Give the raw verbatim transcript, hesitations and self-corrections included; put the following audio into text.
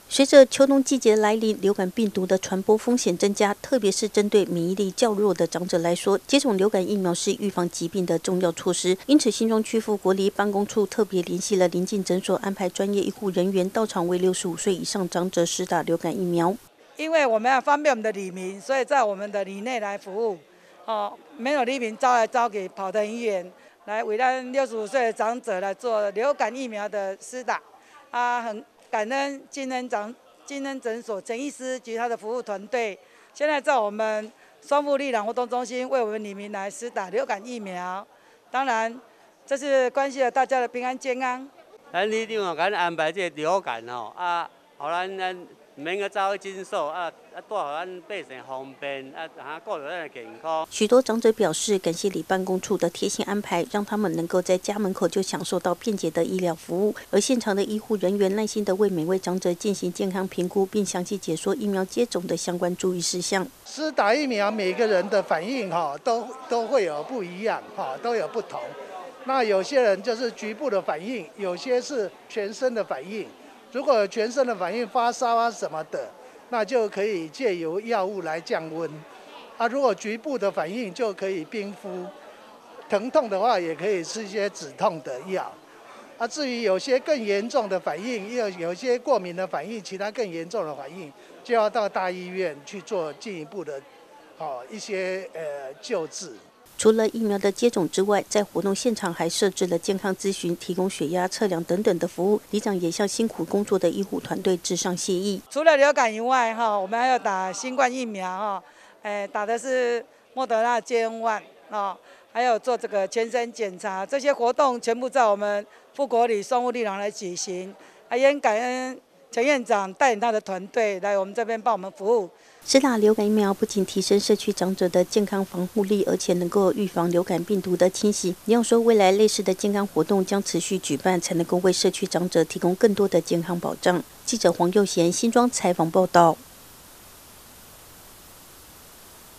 随着秋冬季节来临，流感病毒的传播风险增加，特别是针对免疫力较弱的长者来说，接种流感疫苗是预防疾病的重要措施。因此，新庄区副国立办公处特别联系了邻近诊所，安排专业医护人员到场为六十五岁以上长者施打流感疫苗。 因为我们要方便我们的里民，所以在我们的里内来服务。哦，没有里民招来招去，跑得很远，来为咱六十五岁的长者来做流感疫苗的施打。啊，很感恩金恩长金恩诊所陈医师及他的服务团队，现在在我们双富利朗活动中心为我们里民来施打流感疫苗。当然，这是关系了大家的平安健康。 咱里长哦，给咱安排这个流感吼，啊，互咱咱唔免个走去诊所，啊啊，带互咱百姓方便，啊，哈顾着咱的健康。 许多长者表示，感谢里办公处的贴心安排，让他们能够在家门口就享受到便捷的医疗服务。而现场的医护人员耐心地为每位长者进行健康评估，并详细解说疫苗接种的相关注意事项。 施打疫苗，每个人的反应哈都都会有不一样哈，都有不同。那有些人就是局部的反应，有些是全身的反应。如果有全身的反应，发烧啊什么的，那就可以借由药物来降温。啊，如果局部的反应就可以冰敷，疼痛的话也可以吃一些止痛的药。啊，至于有些更严重的反应，又有些过敏的反应，其他更严重的反应，就要到大医院去做进一步的，哦一些呃救治。 除了疫苗的接种之外，在活动现场还设置了健康咨询、提供血压测量等等的服务。里长也向辛苦工作的医护团队致上谢意。 除了流感以外，哈，我们还要打新冠疫苗，哈，哎，打的是莫德纳 J N 一 啊，还有做这个全身检查，这些活动全部在我们富国里双富利朗来举行。啊，也很感恩陈院长带领他的团队来我们这边帮我们服务。 施打流感疫苗不仅提升社区长者的健康防护力，而且能够预防流感病毒的侵袭。李勇说，未来类似的健康活动将持续举办，才能够为社区长者提供更多的健康保障。记者黄佑贤新庄采访报道。